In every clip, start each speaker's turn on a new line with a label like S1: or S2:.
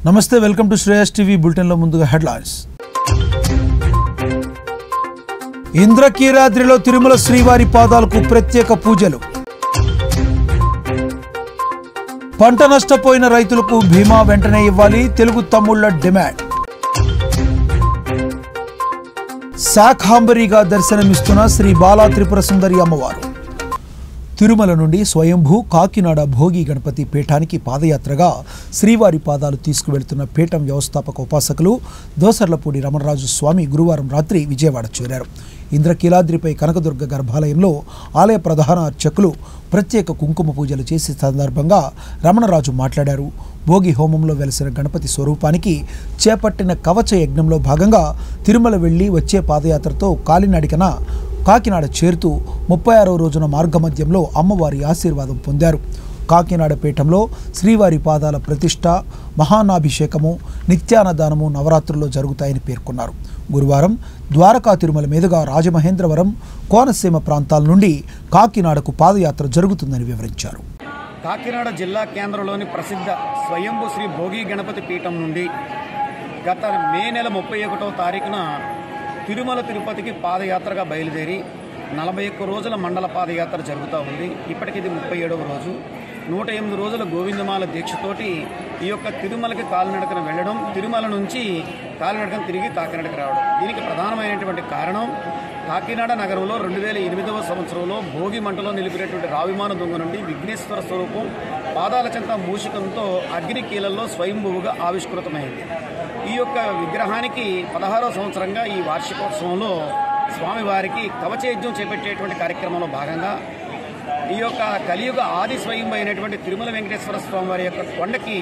S1: నమస్తే welcome to Shreyas TV bulletin లో ముందుగా హెడ్లైన్స్. ఇంద్రకీలాద్రిలో తిరుమల శ్రీవారి పాదాలకు ప్రత్యేక పూజలు. పంట నష్టపోయిన రైతులకు బీమా వెంటనే ఇవ్వాలి తెలుగు తమ్ముళ్ల డిమాండ్. శాఖాంబరిగా దర్శనమిస్తున్న శ్రీ బాలా త్రిపుర సుందరి అమ్మవారు. తిరుమల నుండి స్వయంభూ కాకినాడ భోగి గణపతి పీఠానికి పాదయాత్రగా శ్రీవారి పాదాలు తీసుకువెళ్తున్న పీఠం వ్యవస్థాపక ఉపాసకులు దోసర్లపూడి రమణరాజు స్వామి గురువారం రాత్రి విజయవాడ చేరారు. ఇంద్రకీలాద్రిపై కనకదుర్గ గర్భాలయంలో ఆలయ ప్రధాన అర్చకులు ప్రత్యేక కుంకుమ పూజలు చేసే సందర్భంగా రమణరాజు మాట్లాడారు. భోగి హోమంలో వెలసిన గణపతి స్వరూపానికి చేపట్టిన కవచ యజ్ఞంలో భాగంగా తిరుమల వెళ్లి వచ్చే పాదయాత్రతో కాలినడికన కాకినాడ చేరుతూ 36వ రోజున మార్గమధ్యంలో అమ్మవారి ఆశీర్వాదం పొందారు. కాకినాడ పీఠంలో శ్రీవారి పాదాల ప్రతిష్ఠ, మహానాభిషేకము, నిత్యాన్నదానము నవరాత్రుల్లో జరుగుతాయని పేర్కొన్నారు. గురువారం ద్వారకా తిరుమల మీదుగా రాజమహేంద్రవరం, కోనసీమ ప్రాంతాల నుండి కాకినాడకు పాదయాత్ర జరుగుతుందని వివరించారు.
S2: కాకినాడ జిల్లా కేంద్రంలోని ప్రసిద్ధ స్వయంభూ శ్రీ భోగి గణపతి పీఠం నుండి గత మే నెల 31వ తారీఖున తిరుమల తిరుపతికి పాదయాత్రగా బయలుదేరి 41 రోజుల మండల పాదయాత్ర జరుగుతూ ఉంది. ఇప్పటికి ఇది 37వ రోజు. 108 రోజుల గోవిందమాల దీక్షతోటి ఈ యొక్క తిరుమలకి కాలినడకన వెళ్ళడం, తిరుమల నుంచి కాలినడకన తిరిగి కాకినాడకి రావడం. దీనికి ప్రధానమైనటువంటి కారణం కాకినాడ నగరంలో 2008వ సంవత్సరంలో భోగి మంటలో నిలిపినటువంటి రావిమాన దొంగ నుండి విఘ్నేశ్వర స్వరూపం పాదాల చెంత మూషికంతో అగ్నికీలల్లో స్వయంభువుగా ఆవిష్కృతమైంది. ఈ యొక్క విగ్రహానికి 16వ సంవత్సరంగా ఈ వార్షికోత్సవంలో స్వామివారికి కవచయజ్ఞం చేపట్టేటువంటి కార్యక్రమంలో భాగంగా ఈ యొక్క కలియుగ ఆది స్వయంభు అయినటువంటి తిరుమల వెంకటేశ్వర స్వామి వారి యొక్క కొండకి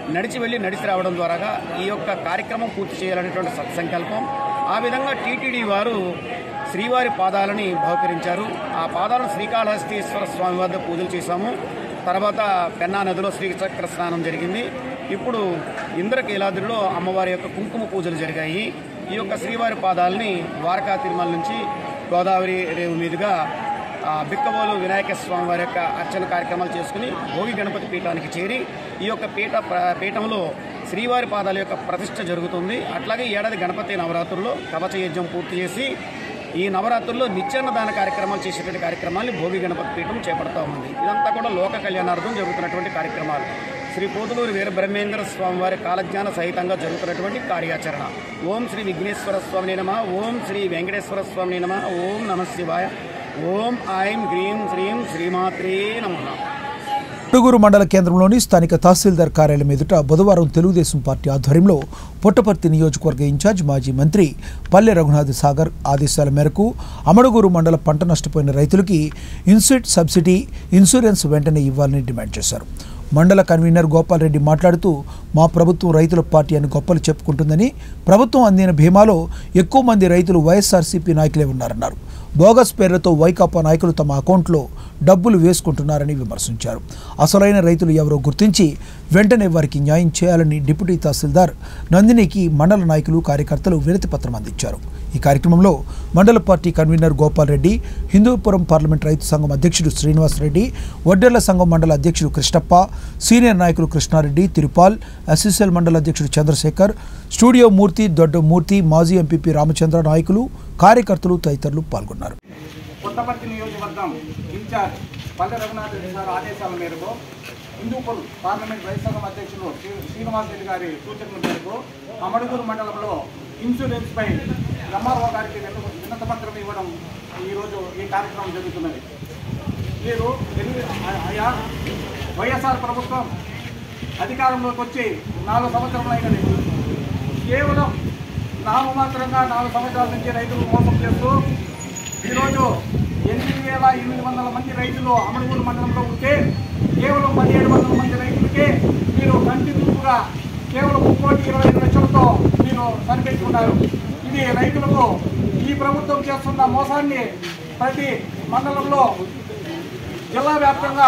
S2: నడిచి రావడం ద్వారా ఈ యొక్క కార్యక్రమం పూర్తి చేయాలనేటువంటి సత్సంకల్పం. ఆ విధంగా టీటీడీ వారు శ్రీవారి పాదాలని బహుకరించారు. ఆ పాదాలను శ్రీకాళహస్తీశ్వర స్వామి వద్ద పూజలు చేశాము. తర్వాత పెన్నా నదిలో శ్రీచక్ర స్నానం జరిగింది. ఇప్పుడు ఇంద్రకీలాద్రిలో అమ్మవారి యొక్క కుంకుమ పూజలు జరిగాయి. ఈ యొక్క శ్రీవారి పాదాలని ద్వారకా తిరుమల నుంచి గోదావరి రేవు మీదుగా బిక్కబోలు వినాయక స్వామి వారి యొక్క అర్చన కార్యక్రమాలు చేసుకుని భోగి గణపతి పీఠానికి చేరి ఈ యొక్క పీఠంలో శ్రీవారి పాదాల యొక్క ప్రతిష్ఠ జరుగుతుంది. అట్లాగే ఏడాది గణపతి నవరాత్రుల్లో కవచ యజ్ఞం పూర్తి చేసి ఈ నవరాత్రుల్లో నిత్యాన్నదాన కార్యక్రమాలు చేసేటువంటి కార్యక్రమాన్ని భోగి గణపతి పీఠం చేపడతా ఉంది. ఇదంతా కూడా లోక కళ్యాణార్థం జరుగుతున్నటువంటి కార్యక్రమాలు. శ్రీ పోతులూరు వీర బ్రహ్మేంద్ర స్వామి వారి కాలజ్ఞాన సహితంగా జరుగుతున్నటువంటి కార్యాచరణ. ఓం శ్రీ విఘ్నేశ్వర స్వామి నమః, ఓం శ్రీ వెంకటేశ్వర స్వామి నమః, ఓం నమః శివాయ, ఓం ఐం గ్రీం శ్రీం శ్రీమాత్రే నమః.
S1: పుడుగూరు మండల కేంద్రంలోని స్థానిక తహసీల్దార్ కార్యాలయం ఎదుట బుధవారం తెలుగుదేశం పార్టీ ఆధ్వర్యంలో పుట్టపర్తి నియోజకవర్గ ఇన్ఛార్జ్ మాజీ మంత్రి పల్లె రఘునాథ్ సాగర్ ఆదేశాల మేరకు అమడుగూరు మండల పంట నష్టపోయిన రైతులకి ఇన్సూరెన్స్ సబ్సిడీ ఇన్సూరెన్స్ వెంటనే ఇవ్వాలని డిమాండ్ చేశారు. మండల కన్వీనర్ గోపాల్ రెడ్డి మాట్లాడుతూ, మా ప్రభుత్వం రైతుల పార్టీ అని గొప్పలు చెప్పుకుంటుందని, ప్రభుత్వం అందిన బీమాలో ఎక్కువ మంది రైతులు వైఎస్ఆర్సీపీ నాయకులే ఉన్నారన్నారు. బోగస్ పేర్లతో వైకాపా నాయకులు తమ అకౌంట్లో డబ్బులు వేసుకుంటున్నారని విమర్శించారు. అసలైన రైతులు ఎవరో గుర్తించి వెంటనే వారికి న్యాయం చేయాలని డిప్యూటీ తహసీల్దార్ నందినికి మండల నాయకులు, కార్యకర్తలు వినతి పత్రం అందించారు. ఈ కార్యక్రమంలో మండల party convener Gopal Reddy, Hindupuram parliament రైతు సంఘం అధ్యక్షుడు శ్రీనివాసరెడ్డి, వడ్డెర్ల సంఘం మండల అధ్యక్షుడు కృష్ణప్ప, సీనియర్ నాయకులు కృష్ణారెడ్డి, తిరుపాల్, ఎస్ఎస్ఎల్ మండల అధ్యక్షుడు చంద్రశేఖర్, స్టూడియో మూర్తి, దొడ్డ మూర్తి, మాజీ ఎంపీపీ రామచంద్ర నాయకులు, కార్యకర్తలు తదితరులు పాల్గొన్నారు.
S3: పుట్టపర్తి నియోజకవర్గం ఇన్ఛార్జ్ పల్లె రఘునాథ్ రెడ్డి గారి ఆదేశాల మేరకు హిందూపురం పార్లమెంట్ రైతు సంఘం అధ్యక్షులు శ్రీనివాస్ రెడ్డి గారి సూచనల మేరకు అమడుగూరు మండలంలో ఇన్సూరెన్స్పై ఎంఆర్ఓ గారికి వినతి పత్రం ఇవ్వడం ఈరోజు ఈ కార్యక్రమం జరుగుతున్నది. మీరు అయా వైఎస్ఆర్ ప్రభుత్వం అధికారంలోకి వచ్చి 4 సంవత్సరములైనది. కేవలం నామమాత్రంగా 4 సంవత్సరాల నుంచి రైతులు మోసం చేస్తూ ఈరోజు 8,800 మంది రైతులు అమడుగూరు మండలంలో ఉంటే కేవలం 1,700 మంది రైతులకే మీరు కంటిన్యూగా కేవలం 1,25,00,000తో మీరు సరిపెట్టుకున్నారు. ఇది రైతులకు ఈ ప్రభుత్వం చేస్తున్న మోసాన్ని ప్రతి మండలంలో జిల్లా వ్యాప్తంగా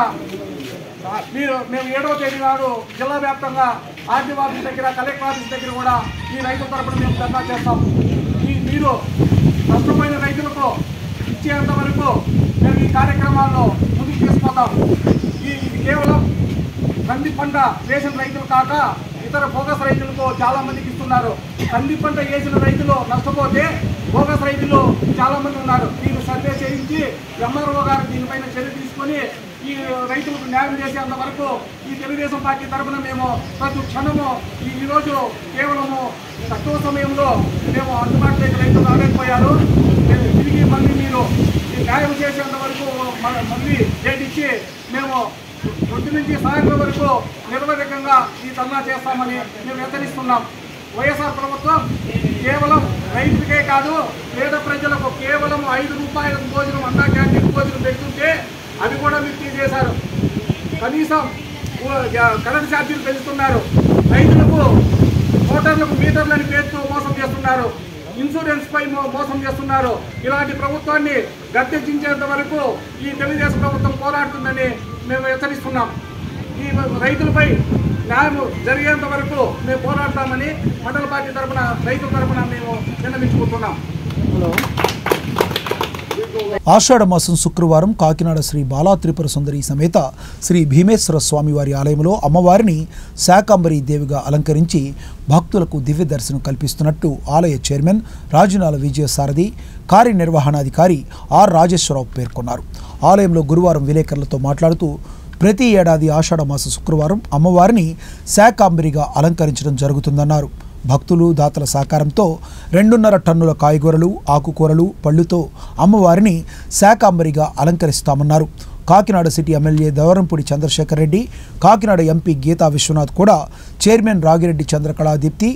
S3: మేము 7వ తేదీ నాడు జిల్లా వ్యాప్తంగా ఆర్డీఓ ఆఫీస్ దగ్గర, కలెక్టర్ ఆఫీస్ దగ్గర కూడా ఈ రైతుల తరపున మేము ధర్నా చేస్తాం. మీరు నష్టపోయిన రైతులకు ఇచ్చేంత వరకు మేము ఈ కార్యక్రమాల్లో ముందుకు తీసుకుంటాం. ఇది కేవలం కంది పంట వేసిన రైతులు కాక ఇతర బోగస్ రైతులకు చాలా మందికి ఇస్తున్నారు. కంది పంట వేసిన రైతులు నష్టపోతే బోగస్ రైతులు చాలా మంది ఉన్నారు. దీన్ని సర్వే చేయించి ఎంఆర్ఓ గారు దీనిపైన చర్య తీసుకొని ఈ రైతులకు న్యాయం చేసేంత వరకు ఈ తెలుగుదేశం పార్టీ తరఫున మేము ప్రతి క్షణము ఈరోజు కేవలము తక్కువ సమయంలో మేము అందుబాటులోకి రైతులు రాలేకపోయారు. తిరిగి మళ్ళీ మీరు ఈ న్యాయం చేసేంత వరకు మళ్ళీ డేట్ ఇచ్చి మేము పొద్దు నుంచి సాయంత్రం వరకు నిరవధికంగా ఈ ధర్నా చేస్తామని మేము హెచ్చరిస్తున్నాం. వైఎస్ఆర్ ప్రభుత్వం కేవలం రైతులకే కాదు పేద ప్రజలకు కేవలం 5 రూపాయల భోజనం అన్నా క్యాంటీన్ భోజనం పెడుతుంటే అవి కూడా మీరు తీసేశారు. కనీసం కరెంట్ ఛార్జీలు పెంచుతున్నారు. రైతులకు మోటార్లకు మీటర్లని పేరుతో మోసం చేస్తున్నారు. ఇన్సూరెన్స్ పై మోసం చేస్తున్నారు. ఇలాంటి ప్రభుత్వాన్ని గద్దెదించేంత వరకు ఈ తెలుగుదేశం ప్రభుత్వం పోరాడుతుందని మేము హెచ్చరిస్తున్నాం. ఈ రైతులపై న్యాయం జరిగేంత వరకు మేము పోరాడతామని మండల పార్టీ తరఫున రైతుల తరఫున మేము విన్నవించుకుంటున్నాం.
S1: ఆషాఢ మాసం శుక్రవారం కాకినాడ శ్రీ బాలా త్రిపుర సుందరి సమేత శ్రీ భీమేశ్వర స్వామివారి ఆలయంలో అమ్మవారిని శాకంబరీ దేవిగా అలంకరించి భక్తులకు దివ్య దర్శనం కల్పిస్తున్నట్టు ఆలయ చైర్మన్ రాజనాల విజయసారథి కార్యనిర్వహణాధికారి ఆర్ రాజేశ్వరరావు పేర్కొన్నారు. ఆలయంలో గురువారం విలేకరులతో మాట్లాడుతూ ప్రతి ఏడాది ఆషాఢ మాస శుక్రవారం అమ్మవారిని శాకంబరిగా అలంకరించడం జరుగుతుందన్నారు. భక్తులు దాతల సహకారంతో 2.5 టన్నుల కాయగూరలు ఆకుకూరలు పళ్లుతో అమ్మవారిని శాకంబరిగా అలంకరిస్తామన్నారు. Kakinada city MLA Dwarampudi Chandrasekhar Reddy, Kakinada MP Geetha Viswanath కూడా చైర్మన్ రాగిరెడ్డి చంద్రకళాదీప్తి,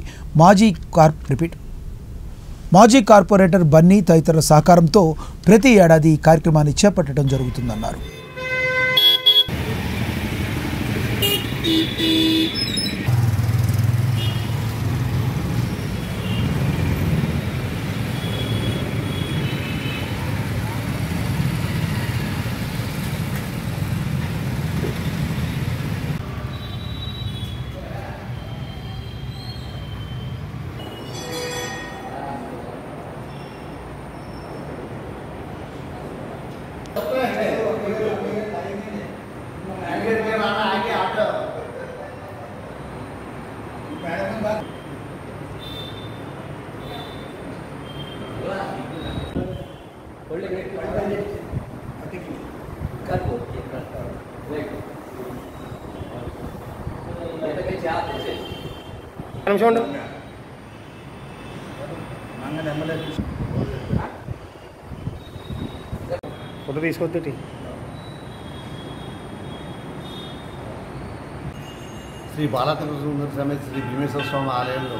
S1: మాజీ కార్పొరేటర్ బన్నీ తదితరుల సహకారంతో ప్రతి ఏడాది ఈ కార్యక్రమాన్ని చేపట్టడం జరుగుతుందన్నారు.
S4: ఫోటో తీసుకొద్దు.
S5: శ్రీ బాలా త్రిపుర సుందరి సమేత శ్రీ భీమేశ్వర స్వామి ఆలయంలో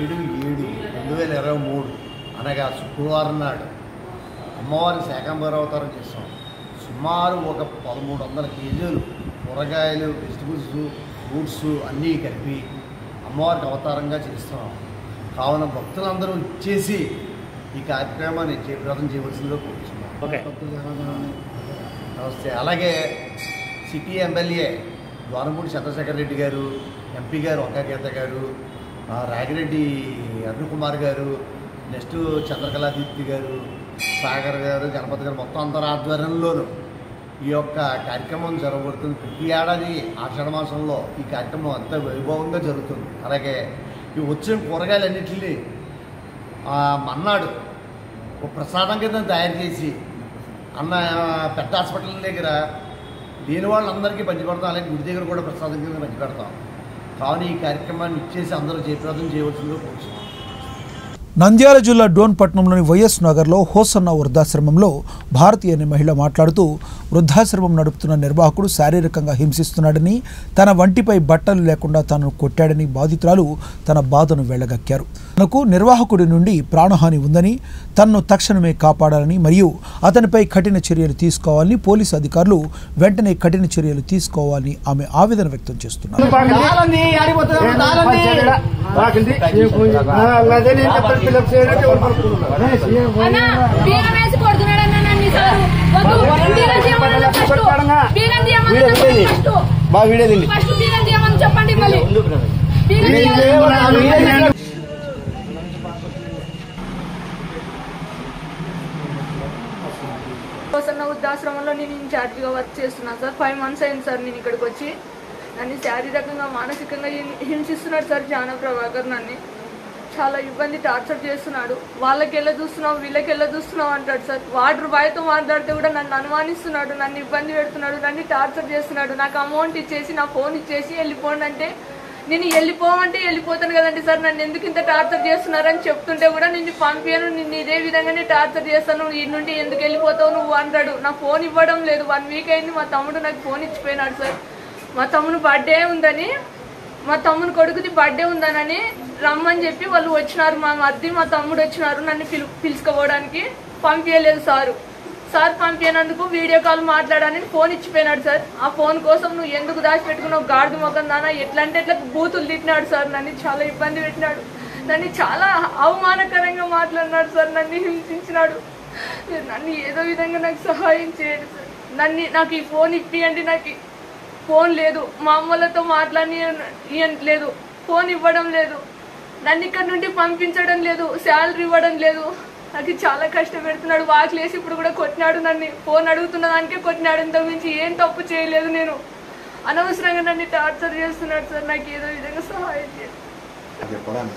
S5: 7/7/2023 అనగా శుక్రవారం నాడు అమ్మవారి శాకంబరి అవతారం చేస్తాం. సుమారు ఒక 1300 కేజీలు కూరగాయలు, వెజిటబుల్స్, ఫ్రూట్స్ అన్నీ కలిపి అమ్మవారికి అవతారంగా చేస్తున్నాం. కావున భక్తులందరూ ఇచ్చేసి ఈ కార్యక్రమాన్ని జయప్రదం చేయవలసిందిగా కోరుతున్నాం. నమస్తే. అలాగే city MLA Dwarampudi Chandrasekhar Reddy garu, MP గారు వంకా గీత గారు, రాగిరెడ్డి అరుణ్ కుమార్ గారు, నెక్స్ట్ చంద్రకళాదీప్తి గారు, సాగర్ గారు, గణపతి గారు మొత్తం అందరి ఆధ్వర్యంలోనూ ఈ యొక్క కార్యక్రమం జరగబడుతుంది. ప్రతి ఏడాది ఆషాఢ మాసంలో ఈ కార్యక్రమం అంత వైభవంగా జరుగుతుంది. అలాగే ఈ వచ్చిన కూరగాయలన్నింటినీ మన్నాడు ఒక ప్రసాదం కింద తయారు చేసి పెద్ద హాస్పిటల్ దగ్గర లేని వాళ్ళందరికీ పంచిపెడతాం. అలాగే గుడి దగ్గర కూడా ప్రసాదం కింద పంచిపెడతాం. కావున ఈ కార్యక్రమాన్ని ఇచ్చేసి అందరూ జయప్రదం చేయవలసిందిగా కోరుతున్నాం.
S1: నంద్యాల జిల్లా డోన్ పట్టణంలోని వైఎస్ నగర్లో హోసన్న వృద్ధాశ్రమంలో భారతీయ అనే మహిళ మాట్లాడుతూ వృద్ధాశ్రమం నడుపుతున్న నిర్వాహకుడు శారీరకంగా హింసిస్తున్నాడని, తన వంటిపై బట్టలు లేకుండా తనను కొట్టాడని బాధితురాలు తన బాధను వెళ్లగక్కారు. తనకు నిర్వాహకుడి నుండి ప్రాణహాని ఉందని, తనను తక్షణమే కాపాడాలని మరియు అతనిపై కఠిన చర్యలు తీసుకోవాలని పోలీసు అధికారులు వెంటనే కఠిన చర్యలు తీసుకోవాలని ఆమె ఆవేదన వ్యక్తం చేస్తున్నారు.
S6: వృద్ధాశ్రమంలో నేను ఇన్ఛార్జిగా వర్క్ చేస్తున్నాను సార్. 5 months అయింది సార్ నేను ఇక్కడికి వచ్చి.
S4: నన్ను శారీరకంగా మానసికంగా హింసిస్తున్నాడు సార్ జానా ప్రభాకర్. నన్ను చాలా ఇబ్బంది టార్చర్ చేస్తున్నాడు. వాళ్ళకెళ్ళ చూస్తున్నావు వీళ్ళకెళ్ళ చూస్తున్నావు అంటాడు సార్. వాటర్ బాయ్తో మాట్లాడితే కూడా నన్ను అనుమానిస్తున్నాడు, నన్ను ఇబ్బంది పెడుతున్నాడు, నన్ను టార్చర్ చేస్తున్నాడు. నాకు అమౌంట్ ఇచ్చేసి నా ఫోన్ ఇచ్చేసి వెళ్ళిపోండి అంటే నేను వెళ్ళిపోమంటే వెళ్ళిపోతాను కదండి సార్. నన్ను ఎందుకు ఇంత టార్చర్ చేస్తున్నారని చెప్తుంటే కూడా నిన్ను పంపాను, నిన్ను ఇదే విధంగానే టార్చర్ చేస్తాను, ఈ నుండి ఎందుకు వెళ్ళిపోతావు నువ్వు అంటాడు. నా ఫోన్ ఇవ్వడం లేదు. 1 వీక్ అయింది. మా తమ్ముడు నాకు ఫోన్ ఇచ్చిపోయినాడు సార్. మా తమ్ముడు బర్త్డే ఉందని, మా తమ్ముని కొడుకుది బర్త్డే ఉందనని రమ్మని చెప్పి వాళ్ళు వచ్చినారు. మా మధ్య మా తమ్ముడు వచ్చినారు నన్ను పిలుచుకోవడానికి. పంపించలేదు సారు. సార్ పంపినందుకు వీడియో కాల్ మాట్లాడని ఫోన్ ఇచ్చిపోయినాడు సార్. ఆ ఫోన్ కోసం నువ్వు ఎందుకు దాచిపెట్టుకున్నావు గాడిద మొఖం దానా ఎట్లా అంటే ఎట్లా బూతులు తిట్టినాడు సార్. నన్ను చాలా ఇబ్బంది పెట్టినాడు. నన్ను చాలా అవమానకరంగా మాట్లాడినాడు సార్. నన్ను హింసించినాడు. నన్ను ఏదో విధంగా నాకు సహాయం చేయండి సార్. నాకు ఈ ఫోన్ ఇప్పియండి. నాకు ఫోన్ లేదు. మా అమ్మలతో మాట్లాడలేదు. ఫోన్ ఇవ్వడం లేదు. నన్ను ఇక్కడ నుండి పంపించడం లేదు. శాలరీ ఇవ్వడం లేదు. నాకు చాలా కష్టపెడుతున్నాడు. వాకిలేసి ఇప్పుడు కూడా కొట్టినాడు. నన్ను ఫోన్ అడుగుతున్న దానికే కొట్టినాడు. ఇంతకు మించి ఏం తప్పు చేయలేదు. నేను అనవసరంగా నన్ను టార్చర్ చేస్తున్నాడు సార్. నాకు ఏదో విధంగా సహాయం చేయండి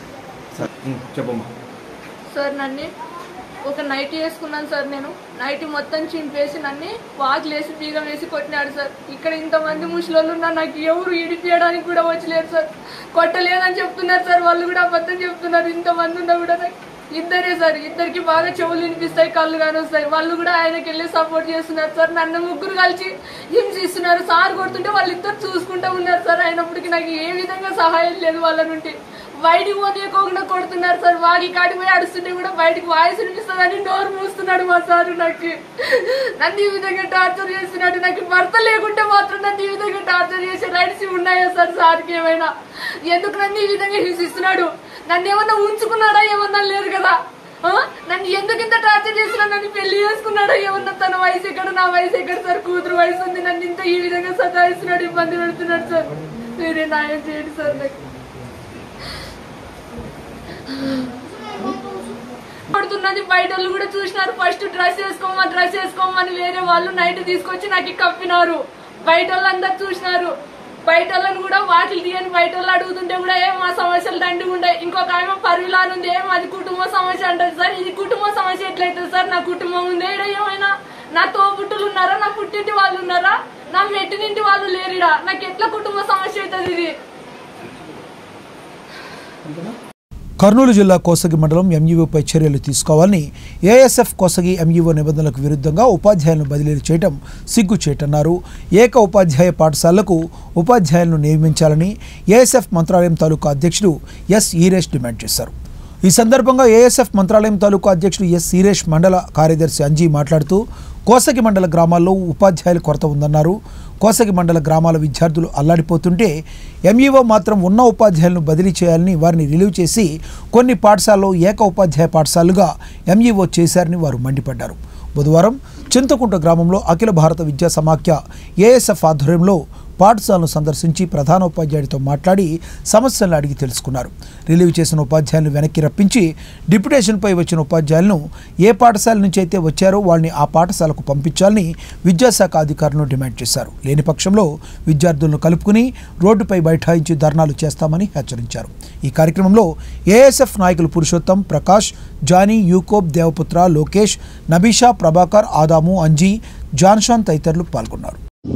S4: సార్. నన్ను ఒక నైట్ వేసుకున్నాను సార్. నేను నైట్ మొత్తం చింపేసి నన్ను వాకిలేసి బీగం వేసి కొట్టినాడు సార్. ఇక్కడ ఇంతమంది ముసలోళ్ళు ఉన్నారు. నాకు ఎవరు ఇడిపియడానికి కూడా వచ్చలేరు సార్. కొట్టలేదని చెప్తున్నారు సార్. వాళ్ళు కూడా అబద్ధం చెప్తున్నారు. ఇంతమంది ఉన్నా కూడా నాకు ఇద్దరే సార్. ఇద్దరికి బాగా చెవులు వినిపిస్తాయి, కళ్ళు కానీ వస్తాయి. వాళ్ళు కూడా ఆయనకి వెళ్ళి సపోర్ట్ చేస్తున్నారు సార్. నన్ను ముగ్గురు కలిసి హింసిస్తున్నారు. సార్ కొడుతుంటే వాళ్ళిద్దరు చూసుకుంటూ ఉన్నారు సార్. అయినప్పటికీ నాకు ఏ విధంగా సహాయం లేదు. వాళ్ళ నుండి బయటికి పోనీయకుండా కొడుతున్నారు సార్. వాకి కాడికి పోయి అడుస్తుంటే కూడా బయటికి వాయిస్ వినిపిస్తుందని డోర్ మూస్తున్నాడు మా సారు. నాకు నన్ను ఈ విధంగా టార్చర్ చేస్తున్నాడు. నాకు భర్త లేకుంటే మాత్రం నన్ను ఈ విధంగా టార్చర్ చేసే రైట్స్ ఉన్నాయా సార్? సార్కి ఏమైనా ఎందుకు నన్ను ఈ విధంగా హింసిస్తున్నాడు? నన్ను ఏమన్నా ఉంచుకున్నాడా? ఏమన్నా లేరు కదా. నన్ను ఎందుకు ఇంత టార్చర్ చేస్తున్నాడు? నన్ను పెళ్లి చేసుకున్నాడా? ఏమన్నా తన వయసు ఎక్కడ నా వయసు ఎక్కడ సార్? కూతురు వయసు ఉంది. నన్ను ఇంత ఈ విధంగా సతాయిస్తున్నాడు, ఇబ్బంది పెడుతున్నాడు సార్. మీరే న్యాయం చేయండి సార్. నాకు పడుతున్నది. బయట వాళ్ళు కూడా చూసినారు. ఫస్ట్ డ్రెస్ వేసుకోమని వేరే వాళ్ళు నైట్ తీసుకొచ్చి నాకు కప్పినారు. బయట వాళ్ళందరూ చూసినారు. బయట వాళ్ళని కూడా వాటిలు తీయని బయట వాళ్ళు అడుగుతుంటే కూడా ఏం మా సమస్యలు దండిగా ఉండే. ఇంకొక ఆమె పరివిలాను ఉంది. ఏం అది కుటుంబ సమస్య అంటారు సార్. ఇది కుటుంబ సమస్య ఎట్లయితుంది సార్? నా కుటుంబం ఉంది. ఇక్కడ ఏమైనా నా తోబుట్టులు ఉన్నారా? నా పుట్టింటి వాళ్ళు ఉన్నారా? నా మెట్టినింటి వాళ్ళు లేరుడా? నాకు ఎట్లా కుటుంబ సమస్య అవుతుంది ఇది?
S1: కర్నూలు జిల్లా కోసగి మండలం ఎంఈఓపై చర్యలు తీసుకోవాలని ఏఎస్ఎఫ్ కోసగి ఎంఈఓ నిబంధనలకు విరుద్ధంగా ఉపాధ్యాయులను బదిలీలు చేయడం సిగ్గుచేటన్నారు. ఏక ఉపాధ్యాయ పాఠశాలలకు ఉపాధ్యాయులను నియమించాలని ఏఎస్ఎఫ్ మంత్రాలయం తాలూకా అధ్యక్షుడు ఎస్ ఈరేష్ డిమాండ్ చేశారు. ఈ సందర్భంగా ఏఎస్ఎఫ్ మంత్రాలయం తాలూకా అధ్యక్షుడు ఎస్ ఈరేష్ మండల కార్యదర్శి అంజీ మాట్లాడుతూ కోసగి మండల గ్రామాల్లో ఉపాధ్యాయుల కొరత ఉందన్నారు. కోసగి మండల గ్రామాల విద్యార్థులు అల్లాడిపోతుంటే ఎంఈఓ మాత్రం ఉన్న ఉపాధ్యాయులను బదిలీ చేయాలని వారిని రిలీవ్ చేసి కొన్ని పాఠశాలలో ఏక ఉపాధ్యాయ పాఠశాలలుగా ఎంఈఓ చేశారని వారు మండిపడ్డారు. బుధవారం చింతకుంట గ్రామంలో అఖిల భారత విద్యా సమాఖ్య ఏఎస్ఎఫ్ ఆధ్వర్యంలో పాఠశాలను సందర్శించి ప్రధానోపాధ్యాయుడితో మాట్లాడి సమస్యలను అడిగి తెలుసుకున్నారు. రిలీవ్ చేసిన ఉపాధ్యాయులను వెనక్కి రప్పించి డిప్యుటేషన్పై వచ్చిన ఉపాధ్యాయులను ఏ పాఠశాల నుంచి అయితే వచ్చారో వాళ్ళని ఆ పాఠశాలకు పంపించాలని విద్యాశాఖ అధికారులను డిమాండ్ చేశారు. లేని పక్షంలో విద్యార్థులను కలుపుకుని రోడ్డుపై బైఠాయించి ధర్నాలు చేస్తామని హెచ్చరించారు. ఈ కార్యక్రమంలో ఏఎస్ఎఫ్ నాయకులు Purushottam, Prakash, Johnny, Jacob, Devaputra, Lokesh, Nabisha, Prabhakar, Adam, Anji, జాన్షాన్ తదితరులు పాల్గొన్నారు.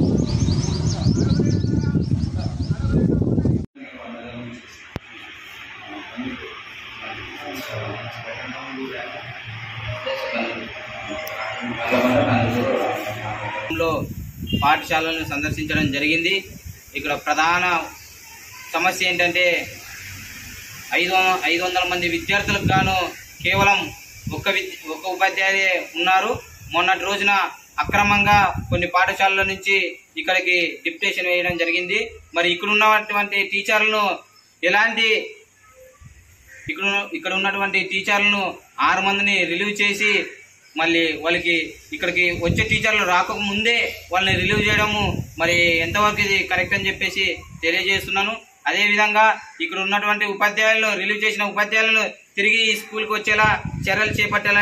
S6: పాఠశాలను సందర్శించడం జరిగింది. ఇక్కడ ప్రధాన సమస్య ఏంటంటే 500 మంది విద్యార్థులకు గాను కేవలం ఒక్క ఉపాధ్యాయులే ఉన్నారు. మొన్నటి రోజున అక్రమంగా కొన్ని పాఠశాలల నుంచి ఇక్కడికి డిప్యుటేషన్ వేయడం జరిగింది. మరి ఇక్కడ ఉన్నటువంటి టీచర్లను ఇక్కడ ఉన్నటువంటి టీచర్లను 6 మందిని రిలీవ్ చేసి మళ్ళీ వాళ్ళకి ఇక్కడికి వచ్చే టీచర్లు రాకముందే వాళ్ళని రిలీవ్ చేయడము మరి ఎంతవరకు ఇది కరెక్ట్ అని చెప్పేసి తెలియజేస్తున్నాను. అదేవిధంగా ఇక్కడ ఉన్నటువంటి ఉపాధ్యాయులను రిలీవ్ చేసిన ఉపాధ్యాయులను తిరిగి ఈ స్కూల్కి వచ్చేలా చర్యలు చేపట్టాలని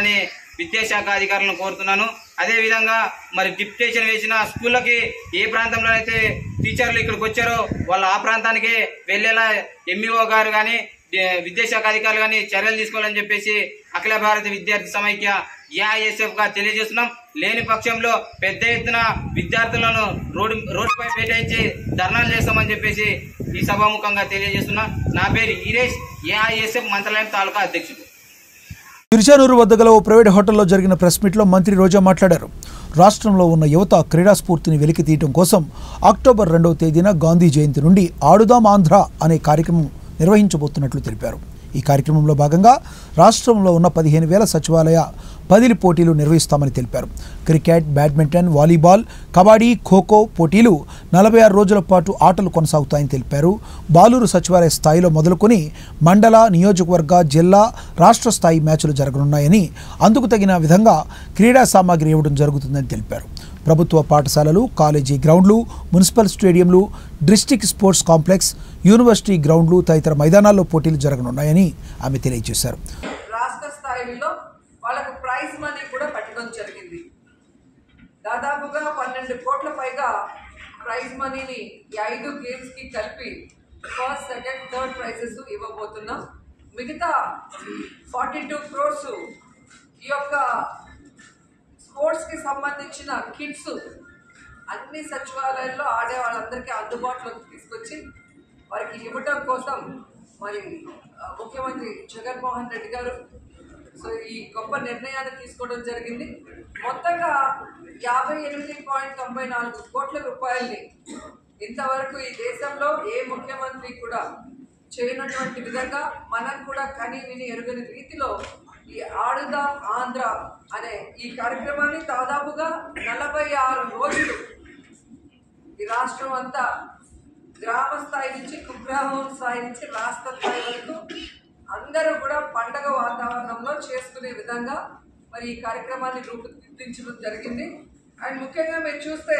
S6: విద్యాశాఖ అధికారులను కోరుతున్నాను. అదేవిధంగా మరి డిప్యుటేషన్ వేసిన స్కూళ్ళకి ఏ ప్రాంతంలో అయితే టీచర్లు ఇక్కడికి వచ్చారో వాళ్ళు ఆ ప్రాంతానికే వెళ్లేలా ఎంఈఓ గారు కానీ విద్యాశాఖ అధికారులు కానీ చర్యలు తీసుకోవాలని చెప్పేసి అఖిల భారత విద్యార్థి సమైక్య ఏఐఎస్ఎఫ్ గా తెలియజేస్తున్నాం. లేని పక్షంలో పెద్ద ఎత్తున విద్యార్థులను రోడ్డుపై పెట్టించి ధర్నాలు చేస్తామని చెప్పేసి ఈ సభాముఖంగా తెలియజేస్తున్నా. నా పేరు ఈరేష్, ఏఐఎస్ఎఫ్ మంత్రాలయం తాలూకా అధ్యక్షుడు.
S1: తిరుచానూరు వద్ద గల ఓ ప్రైవేట్ హోటల్లో జరిగిన ప్రెస్ మీట్లో మంత్రి రోజా మాట్లాడారు. రాష్ట్రంలో ఉన్న యువత క్రీడా స్ఫూర్తిని వెలికి తీయడం కోసం అక్టోబర్ 2వ తేదీన గాంధీ జయంతి నుండి ఆడుదాం ఆంధ్ర అనే కార్యక్రమం నిర్వహించబోతున్నట్లు తెలిపారు. ఈ కార్యక్రమంలో భాగంగా రాష్ట్రంలో ఉన్న 15,000 సచివాలయ పదిలి పోటీలు నిర్వహిస్తామని తెలిపారు. Cricket, badminton, volleyball, kabaddi, kho kho పోటీలు 46 రోజుల పాటు ఆటలు కొనసాగుతాయని తెలిపారు. బాలూరు సచివాలయ స్థాయిలో మొదలుకొని మండల, నియోజకవర్గ, జిల్లా, రాష్ట్ర స్థాయి మ్యాచ్లు జరగనున్నాయని, అందుకు తగిన విధంగా క్రీడా సామాగ్రి ఇవ్వడం జరుగుతుందని తెలిపారు. ప్రభుత్వ పాఠశాలలు, కాలేజీ గ్రౌండ్లు, మున్సిపల్ స్టేడియంలు, డిస్ట్రిక్ట్ స్పోర్ట్స్ కాంప్లెక్స్, యూనివర్సిటీ గ్రౌండ్లు తదితర మైదానాల్లో పోటీలు జరగనున్నాయని ఆమె తెలియజేశారు.
S7: రాష్ట్ర స్థాయిలో వాళ్ళకు ప్రైజ్ మనీ కూడా పెట్టడం జరిగింది. దాదాపుగా 12 కోట్ల పైగా ప్రైజ్ మనీని ఈ 5 గేమ్స్ కి కలిపి ఫస్ట్, సెకండ్, థర్డ్ ప్రైజెస్ ఇవ్వబోతున్నాం. మిగతా 42 crores ఈ యొక్క స్పోర్ట్స్ కి సంబంధించిన కిట్స్ అన్ని సచివాలయాల్లో ఆడే వాళ్ళందరికీ అందుబాటులోకి తీసుకొచ్చి వారికి ఇవ్వటం కోసం మరి ముఖ్యమంత్రి జగన్మోహన్ రెడ్డి గారు ఈ గొప్ప నిర్ణయాన్ని తీసుకోవడం జరిగింది. మొత్తంగా 58.94 కోట్ల రూపాయల్ని ఇంతవరకు ఈ దేశంలో ఏ ముఖ్యమంత్రి కూడా చేయనటువంటి విధంగా మనం కూడా కని విని ఎరుగని రీతిలో ఈ ఆడుదాం ఆంధ్ర అనే ఈ కార్యక్రమాన్ని దాదాపుగా 46 రోజులు ఈ రాష్ట్రం అంతా గ్రామ స్థాయి నుంచి కుగ్రామం స్థాయి నుంచి రాష్ట్ర స్థాయి వరకు అందరూ కూడా పండగ వాతావరణంలో చేసుకునే విధంగా మరి ఈ కార్యక్రమాన్ని రూపొందించడం జరిగింది. అండ్ ముఖ్యంగా మీరు చూస్తే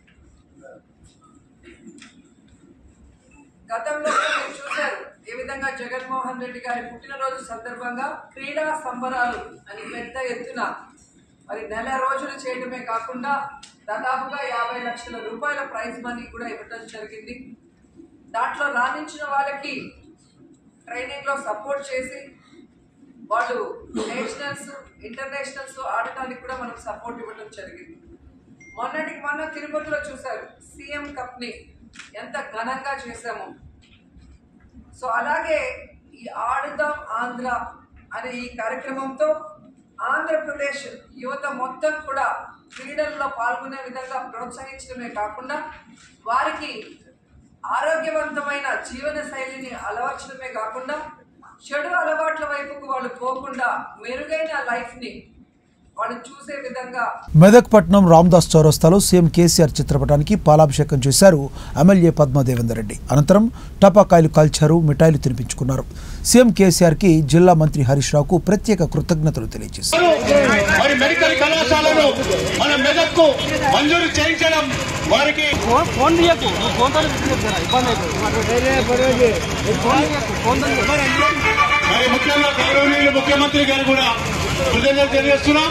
S7: గతంలో మీరు చూశారు ఏ విధంగా జగన్మోహన్ రెడ్డి గారి పుట్టినరోజు సందర్భంగా క్రీడా సంబరాలు అని పెద్ద ఎత్తున మరి 4 రోజులు చేయడమే కాకుండా దాదాపుగా 50 లక్షల రూపాయల ప్రైజ్ మనీ కూడా ఇవ్వడం జరిగింది. దాంట్లో రాణించిన వాళ్ళకి ట్రైనింగ్లో సపోర్ట్ చేసి వాళ్ళు నేషనల్స్, ఇంటర్నేషనల్స్ ఆడటానికి కూడా మనకు సపోర్ట్ ఇవ్వడం జరిగింది. మొన్నటికి మొన్న తిరుపతిలో చూశారు సీఎం కప్ని ఎంత ఘనంగా చేశాము. సో అలాగే ఈ ఆడుదాం ఆంధ్ర అనే ఈ కార్యక్రమంతో ఆంధ్రప్రదేశ్ యువత మొత్తం కూడా క్రీడల్లో పాల్గొనే విధంగా ప్రోత్సహించడమే కాకుండా వారికి ఆరోగ్యవంతమైన జీవన శైలిని అలవర్చడమే కాకుండా చెడు అలవాట్ల వైపుకు వాళ్ళు పోకుండా మెరుగైన లైఫ్ని వాళ్ళు చూసే విధంగా
S1: మెదక్ పట్నం రామ్దాస్ చౌరస్తాలో సీఎం కేసీఆర్ చిత్రపటానికి పాలాభిషేకం చేశారు ఎమ్మెల్యే పద్మా దేవేందర్ రెడ్డి. అనంతరం టపాకాయలు కాల్చారు, మిఠాయిలు తినిపించుకున్నారు. సీఎం కేసీఆర్ కి జిల్లా మంత్రి హరీష్ రావుకు ప్రత్యేక కృతజ్ఞతలు తెలియజేశారు.
S8: మెడికల్ కళాశాలను మన మెదక్కు మంజూరు చేయించడం వారికి మరి ముఖ్యంగా గౌరవనీయులు ముఖ్యమంత్రి గారు కూడా కృతజ్ఞతలు తెలియజేస్తున్నాం.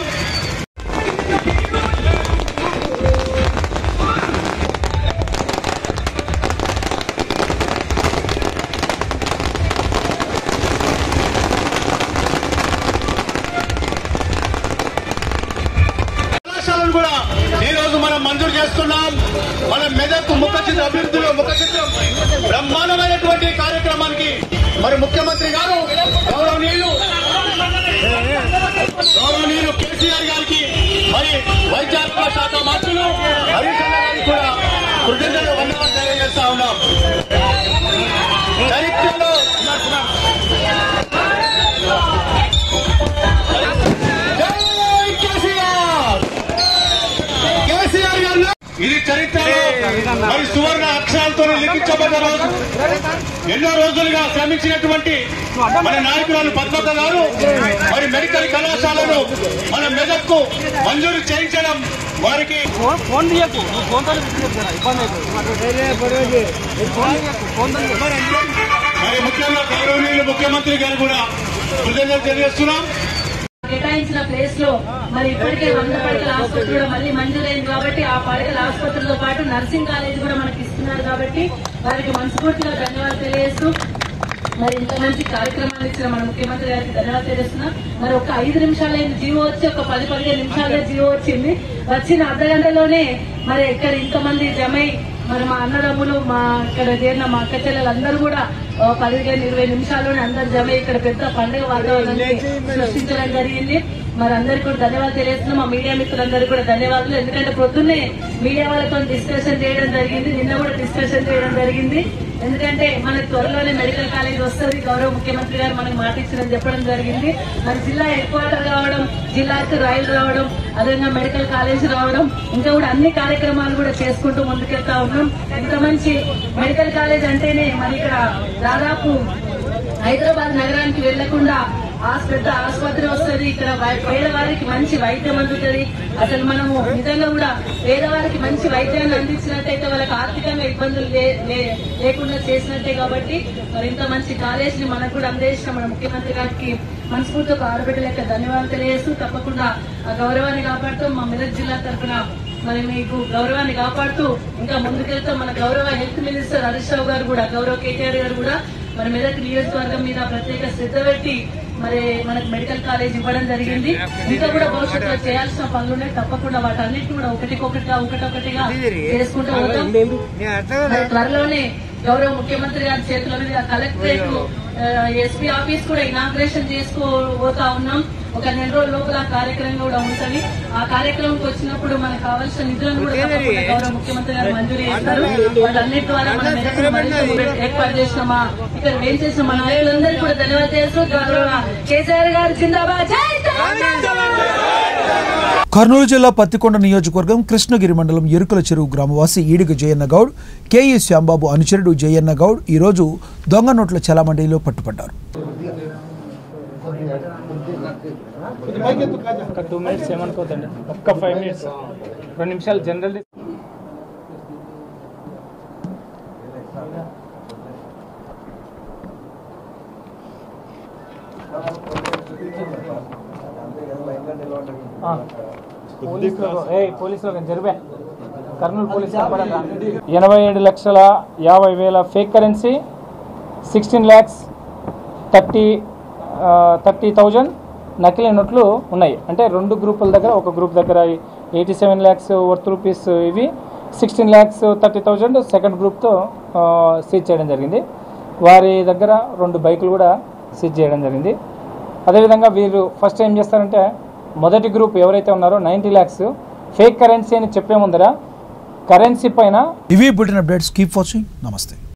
S8: కళాశాలను కూడా ఈ రోజు మనం మంజూరు చేస్తున్నాం. మన మెదక్ ముఖచిత్ర అభివృద్ధిలో ముఖచిత్రం బ్రహ్మాండమైనటువంటి కార్యక్రమానికి మరి ముఖ్యమంత్రి గారు గౌరవనీయులు కేసీఆర్ గారికి మరి వైద్యారోగ్య శాఖ మంత్రులు హరీష్ అన్న గారికి కూడా కృతజ్ఞతలు వందనాలు తెలియజేస్తా ఉన్నాం. చరిత్రలో కేసీఆర్ గారు ఇది చరిత్రలో మరి సువర్ణ అక్షరాలతో లిఖించబడ్డ రోజు. ఎన్నో రోజులుగా శ్రమించినటువంటి మన నాయకురాలు పద్మత గారు మరి మెడికల్ కళాశాలను మన మెదక్కు మంజూరు చేయించడం వారికి మరి ముఖ్యంగా గౌరవనీయులు ముఖ్యమంత్రి గారు కూడా కృతజ్ఞతలు తెలియజేస్తున్నాం.
S9: కేటాయించిన ప్లేస్ లో మరి ఇప్పటికే 100 పడకల ఆసుపత్రి కూడా మళ్ళీ మంజూరైంది కాబట్టి ఆ పడకల ఆసుపత్రితో పాటు నర్సింగ్ కాలేజ్ కూడా మనకి ఇస్తున్నారు కాబట్టి వారికి మనస్ఫూర్తిగా ధన్యవాదాలు తెలియజేస్తూ మరి ఇంత మంచి కార్యక్రమాన్ని ఇచ్చిన మన ముఖ్యమంత్రి గారికి ధన్యవాదాలు తెలుస్తున్నా. మరి ఒక 5 నిమిషాలైంది జీవో వచ్చి ఒక 10-15 నిమిషాల్లో జీవో వచ్చింది. వచ్చిన అర్ధగంటలోనే మరి ఇక్కడ ఇంతమంది జమై మరి మా అన్నదమ్ములు మా ఇక్కడ చేరిన మా అక్క చెల్లెలు అందరూ కూడా 15-20 నిమిషాల్లోనే అందరు జమై ఇక్కడ పెద్ద పండుగ వాతావరణాన్ని సృష్టించడం జరిగింది. మరి అందరికీ కూడా ధన్యవాదాలు తెలియజేస్తున్నాం. మా మీడియా మిత్రులందరికీ కూడా ధన్యవాదాలు. ఎందుకంటే పొద్దున్నే మీడియా వాళ్ళతో డిస్కషన్ చేయడం జరిగింది, నిన్న కూడా డిస్కషన్ చేయడం జరిగింది. ఎందుకంటే మనకు త్వరలోనే మెడికల్ కాలేజ్ వస్తుంది, గౌరవ ముఖ్యమంత్రి గారు మనకు మాట ఇచ్చిందని చెప్పడం జరిగింది. మరి జిల్లా హెడ్ క్వార్టర్ కావడం, జిల్లాకు రైలు రావడం, అదేవిధంగా మెడికల్ కాలేజ్ రావడం, ఇంకా కూడా అన్ని కార్యక్రమాలు కూడా చేసుకుంటూ ముందుకెళ్తా ఉన్నాం. ఇంత మంచి మెడికల్ కాలేజ్ అంటేనే మరి ఇక్కడ దాదాపు హైదరాబాద్ నగరానికి వెళ్లకుండా పెద్ద ఆసుపత్రి వస్తుంది. ఇక్కడ పేదవారికి మంచి వైద్యం అందుతుంది. అసలు మనము నిజంగా కూడా పేదవారికి మంచి వైద్యాన్ని అందించినట్టయితే వాళ్ళకి ఆర్థికంగా ఇబ్బందులు లేకుండా చేసినట్టే. కాబట్టి మరి ఇంత మంచి కాలేజ్ ని మనకు కూడా అందేసిన మన ముఖ్యమంత్రి గారికి మనస్ఫూర్తిగా ఆడబిడ్డ లెక్క ధన్యవాదాలు తెలియజేస్తూ తప్పకుండా ఆ గౌరవాన్ని కాపాడుతూ మా మెదక్ జిల్లా తరఫున మరి మీకు గౌరవాన్ని కాపాడుతూ ఇంకా ముందుకెళ్తాం. మన గౌరవ హెల్త్ మినిస్టర్ హరీష్ రావు గారు కూడా, గౌరవ కేటీఆర్ గారు కూడా మరి మెదక్ నియోజకవర్గం మీద ప్రత్యేక శ్రద్ధ పెట్టి మరి మనకు మెడికల్ కాలేజ్ ఇవ్వడం జరిగింది. ఇంకా కూడా భవిష్యత్తులో చేయాల్సిన పనులున్నాయి. తప్పకుండా వాటన్నిటిని కూడా ఒకటొకటిగా చేసుకుంటూ పోతాం. త్వరలోనే గౌరవ ముఖ్యమంత్రి గారి చేతుల మీద కలెక్టరేట్ ఎస్పీ ఆఫీస్ కూడా ఇనాగ్రేషన్ చేసుకోబోతా ఉన్నాం. ఒక 2 రోజుల లోపల ఆ కార్యక్రమం కూడా ఉంటుంది. ఆ కార్యక్రమంకి వచ్చినప్పుడు మనకు కావాల్సిన నిధులను కూడా గౌరవ ముఖ్యమంత్రి గారు మంజూరు చేస్తారు. వాటన్నిటి ద్వారా మనం ఏర్పాటు చేసిన ఇక్కడ ఏం చేసిన మన నాయకులందరికీ కూడా ధన్యవాదాలు చేస్తూ గౌరవ కేసీఆర్ గారు జిందాబాద్.
S1: కర్నూలు జిల్లా పత్తికొండ నియోజకవర్గం కృష్ణగిరి మండలం ఎరుకల చెరువు గ్రామవాసి ఈడిగ జయన్న గౌడ్, కేఈ శ్యాంబాబు అనుచరుడు జయన్న గౌడ్ ఈరోజు దొంగ నోట్ల చలామణిలో పట్టుబడ్డారు.
S10: ఒక 2 minutes ఏమనుకోదండి, ఒక్క 5 minutes 2 నిమిషాలు జనరల్. పోలీసులు జరిపా కర్నూలు పోలీసు 87,50,000 ఫేక్ కరెన్సీ, 16,30,000 నకిలీ నోట్లు ఉన్నాయి. అంటే 2 గ్రూపుల దగ్గర, ఒక గ్రూప్ దగ్గర 87 lakhs వర్త్ రూపీస్ ఇవి, 16,30,000 సెకండ్ గ్రూప్తో సీజ్ చేయడం జరిగింది. వారి దగ్గర 2 బైకులు కూడా సీజ్ చేయడం జరిగింది. అదేవిధంగా వీరు ఫస్ట్ ఏం చేస్తారంటే, మొదటి గ్రూప్ ఎవరైతే ఉన్నారో 90 lakhs ఫేక్ కరెన్సీ అని చెప్పే ముందర కరెన్సీ పైన
S1: ఇవి బులెటిన్ అప్డేట్స్. Keep watching. నమస్తే.